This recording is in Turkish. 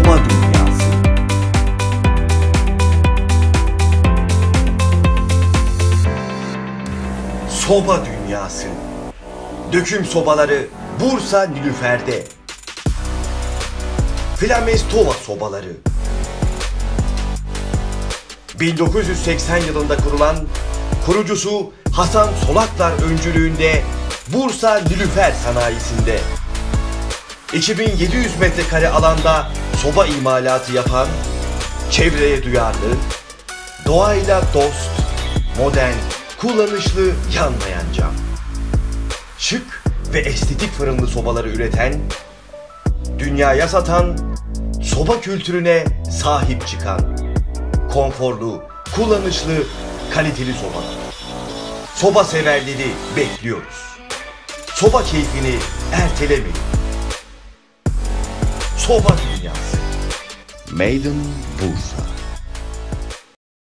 Soba dünyası. Soba dünyası. Döküm sobaları Bursa Nilüfer'de. Flamestova sobaları. 1980 yılında kurulan, kurucusu Hasan Solaklar öncülüğünde Bursa Nilüfer sanayisinde 2700 metrekare alanda soba imalatı yapan, çevreye duyarlı, doğayla dost, modern, kullanışlı, yanmayan cam. Şık ve estetik fırınlı sobaları üreten, dünyaya satan, soba kültürüne sahip çıkan, konforlu, kullanışlı, kaliteli sobalar. Soba severleri bekliyoruz. Soba keyfini ertelemeyin. Soba dünyası. Made in Bursa.